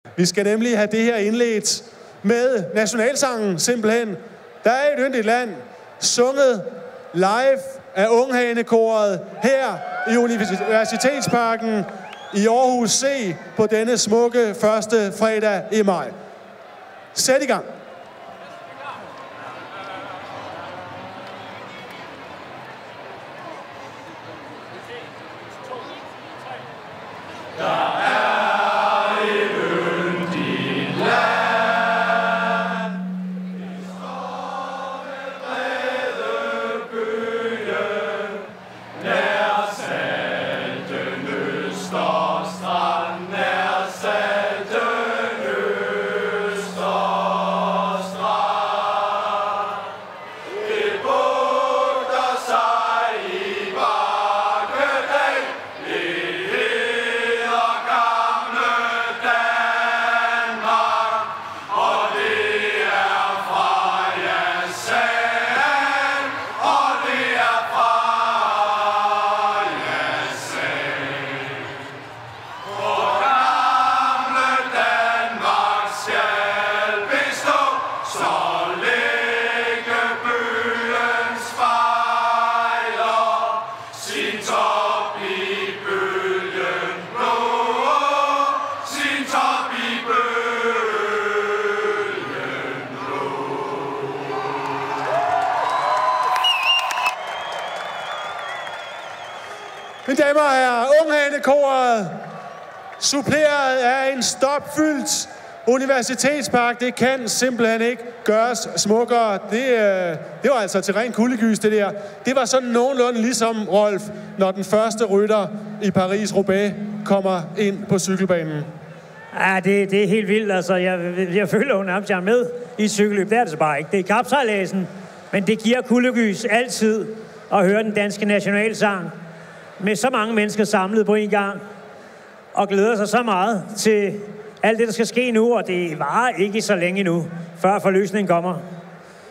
Vi skal nemlig have det her indledt med nationalsangen, simpelthen. Der er et yndigt land, sunget live af Unghanekoret her i Universitetsparken i Aarhus C på denne smukke første fredag i maj. Sæt i gang. Mine damer og herrer, Unghanekoret, suppleret af en stopfyldt universitetspark. Det kan simpelthen ikke gøres smukkere. Det var altså til ren kuldegys, det der. Det var sådan nogenlunde ligesom, Rolf, når den første rytter i Paris-Roubaix kommer ind på cykelbanen. Ja, det er helt vildt. Altså, jeg føler jo nærmest, jeg er med i cykelløb. Det er det så bare ikke. Det er kapsejladsen, men det giver kuldegys altid at høre den danske nationalsang med så mange mennesker samlet på en gang, og glæder sig så meget til alt det, der skal ske nu, og det varer ikke så længe nu, før forløsningen kommer.